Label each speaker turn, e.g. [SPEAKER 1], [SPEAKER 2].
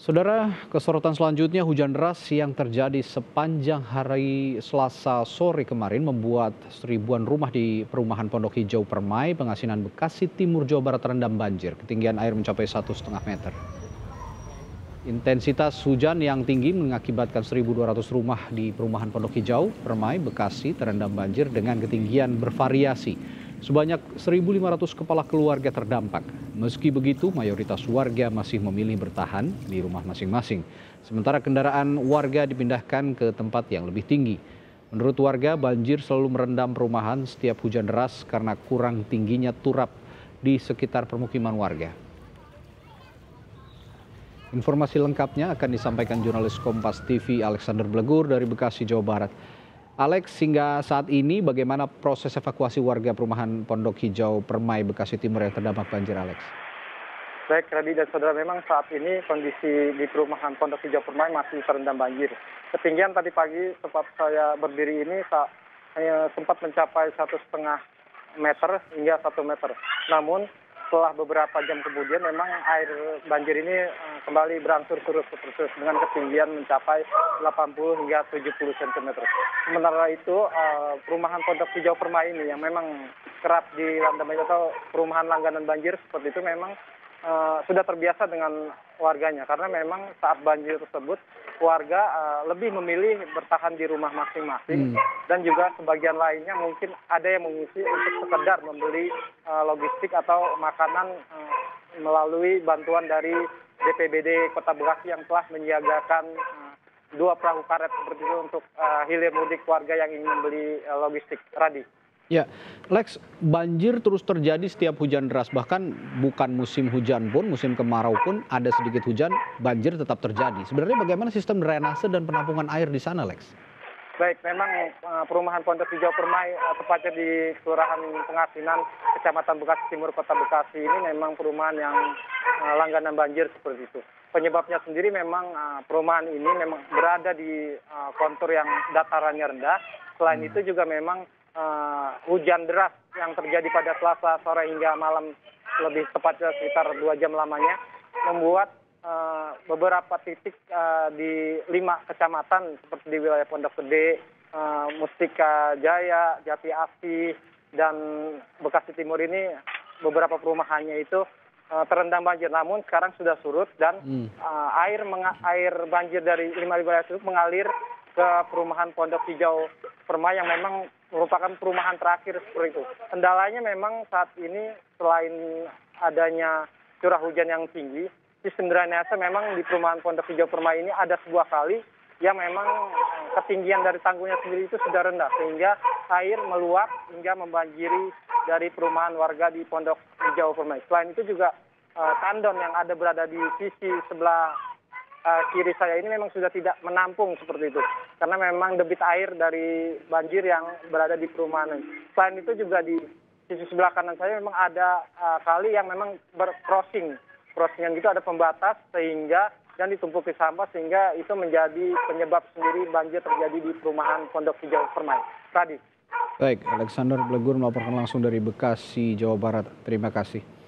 [SPEAKER 1] Saudara, kesorotan selanjutnya hujan deras yang terjadi sepanjang hari Selasa sore kemarin membuat seribuan rumah di perumahan Pondok Hijau Permai, Pengasinan Bekasi Timur, Jawa Barat terendam banjir. Ketinggian air mencapai 1,5 meter. Intensitas hujan yang tinggi mengakibatkan 1.200 rumah di perumahan Pondok Hijau Permai, Bekasi terendam banjir dengan ketinggian bervariasi. Sebanyak 1.500 kepala keluarga terdampak. Meski begitu, mayoritas warga masih memilih bertahan di rumah masing-masing. Sementara kendaraan warga dipindahkan ke tempat yang lebih tinggi. Menurut warga, banjir selalu merendam perumahan setiap hujan deras karena kurang tingginya turap di sekitar permukiman warga. Informasi lengkapnya akan disampaikan jurnalis Kompas TV Alexander Blegur dari Bekasi, Jawa Barat. Alex, hingga saat ini bagaimana proses evakuasi warga perumahan Pondok Hijau Permai, Bekasi Timur yang terdampak banjir, Alex?
[SPEAKER 2] Baik, Radi dan Saudara, memang saat ini kondisi di perumahan Pondok Hijau Permai masih terendam banjir. Ketinggian tadi pagi tempat saya berdiri ini sempat mencapai 1,5 meter hingga 1 meter. Namun setelah beberapa jam kemudian memang air banjir ini kembali berangsur surut dengan ketinggian mencapai 80 hingga 70 cm. Sementara itu perumahan Pondok Hijau Permai ini yang memang kerap dilanda banjir atau perumahan langganan banjir seperti itu memang sudah terbiasa dengan warganya, karena memang saat banjir tersebut warga lebih memilih bertahan di rumah masing-masing dan juga sebagian lainnya mungkin ada yang mengungsi untuk sekedar membeli logistik atau makanan melalui bantuan dari BPBD Kota Bekasi yang telah menyiagakan 2 perahu karet seperti itu untuk hilir mudik warga yang ingin membeli logistik. Radi.
[SPEAKER 1] Ya, Lex, banjir terus terjadi setiap hujan deras, bahkan bukan musim hujan pun, musim kemarau pun ada sedikit hujan, banjir tetap terjadi. Sebenarnya bagaimana sistem drainase dan penampungan air di sana, Lex?
[SPEAKER 2] Baik, memang perumahan Pondok Hijau Permai, tepatnya di Kelurahan Pengasinan, Kecamatan Bekasi Timur, Kota Bekasi ini memang perumahan yang langganan banjir seperti itu. Penyebabnya sendiri memang perumahan ini memang berada di kontur yang datarannya rendah. Selain itu juga memang hujan deras yang terjadi pada Selasa sore hingga malam, lebih tepatnya sekitar 2 jam lamanya, membuat beberapa titik di 5 kecamatan seperti di wilayah Pondok Gede, Mustika Jaya, Jati Asih, dan Bekasi Timur ini beberapa perumahannya itu terendam banjir. Namun sekarang sudah surut dan air banjir dari 5 wilayah itu mengalir ke perumahan Pondok Hijau Permai yang memang merupakan perumahan terakhir seperti itu. Kendalanya memang saat ini selain adanya curah hujan yang tinggi, sistem drainase memang di perumahan Pondok Hijau Permai ini ada sebuah kali yang memang ketinggian dari tanggulnya sendiri itu sudah rendah, sehingga air meluap hingga membanjiri dari perumahan warga di Pondok Hijau Permai. Selain itu juga tandon yang ada berada di sisi sebelah kiri saya ini memang sudah tidak menampung seperti itu, karena memang debit air dari banjir yang berada di perumahan ini. Selain itu juga di sisi sebelah kanan saya memang ada kali yang memang crossingan gitu, ada pembatas sehingga dan ditumpuki sampah, sehingga itu menjadi penyebab sendiri banjir terjadi di perumahan Pondok Hijau Permai. Radi.
[SPEAKER 1] Baik, Alexander Blegur melaporkan langsung dari Bekasi, Jawa Barat. Terima kasih.